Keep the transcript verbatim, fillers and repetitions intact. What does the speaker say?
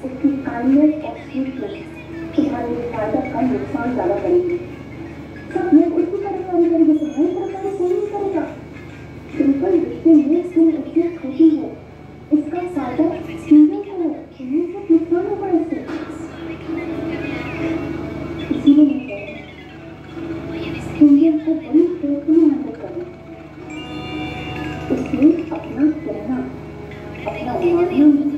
उसकी काइंडनेस और स्वीटनेस तुम्हारे फायदा कम नुकसान ज्यादा करेंगे। सब लोग उसकी तरफदारी करेंगे, तुम्हारी तरफदारी कोई नहीं करेगा। सिंपल रिश्ते में तुम उससे खुशी हो, उसका फायदा सीधे है, तुम्हें सब नुकसान होगा इससे। इसीलिए मैं कह रही हूँ तुमने उसको बड़ी सोच में हैंडल करना, उसमें अपना कहना, अपना मानना